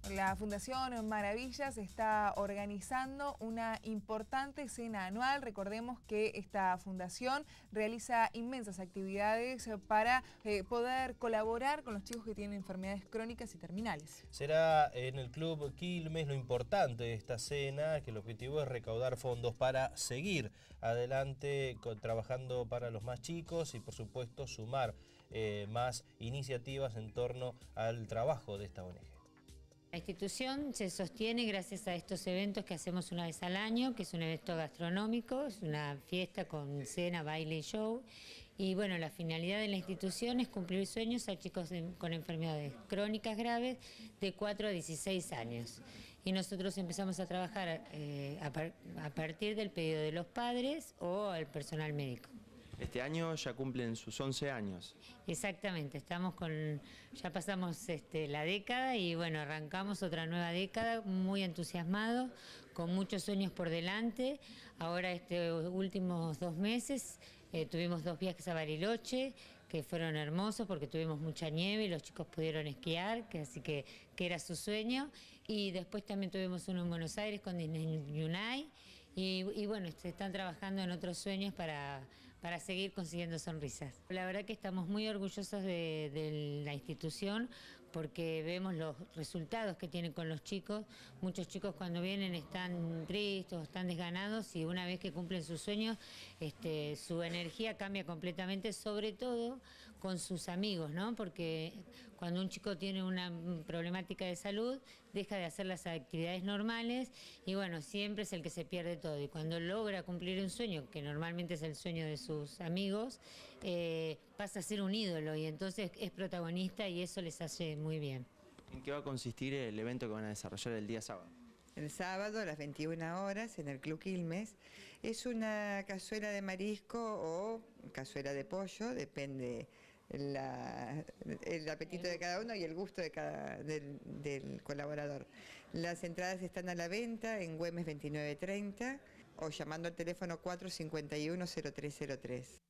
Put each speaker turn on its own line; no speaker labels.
La Fundación Maravillas está organizando una importante cena anual. Recordemos que esta fundación realiza inmensas actividades para poder colaborar con los chicos que tienen enfermedades crónicas y terminales.
Será en el Club Quilmes. Lo importante de esta cena, que el objetivo es recaudar fondos para seguir adelante trabajando para los más chicos y por supuesto sumar más iniciativas en torno al trabajo de esta ONG.
La institución se sostiene gracias a estos eventos que hacemos una vez al año, que es un evento gastronómico, es una fiesta con cena, baile y show. Y bueno, la finalidad de la institución es cumplir sueños a chicos con enfermedades crónicas graves de 4 a 16 años. Y nosotros empezamos a trabajar a partir del pedido de los padres o el personal médico.
Este año ya cumplen sus 11 años.
Exactamente, ya pasamos la década y bueno, arrancamos otra nueva década, muy entusiasmados, con muchos sueños por delante. Ahora estos últimos 2 meses tuvimos 2 viajes a Bariloche, que fueron hermosos porque tuvimos mucha nieve y los chicos pudieron esquiar, así que era su sueño. Y después también tuvimos uno en Buenos Aires con Disney Unite. Y bueno, se están trabajando en otros sueños para seguir consiguiendo sonrisas. La verdad que estamos muy orgullosos de la institución porque vemos los resultados que tienen con los chicos. Muchos chicos cuando vienen están tristes, están desganados y una vez que cumplen sus sueños, su energía cambia completamente, sobre todo con sus amigos, ¿no? Porque cuando un chico tiene una problemática de salud, deja de hacer las actividades normales y bueno, siempre es el que se pierde todo. Y cuando logra cumplir un sueño, que normalmente es el sueño de sus amigos, pasa a ser un ídolo y entonces es protagonista y eso les hace muy bien.
¿En qué va a consistir el evento que van a desarrollar el día sábado?
El sábado a las 21 horas en el Club Quilmes es una cazuela de marisco o cazuela de pollo, depende el apetito de cada uno y el gusto del colaborador. Las entradas están a la venta en Güemes 2930 o llamando al teléfono 451-0303.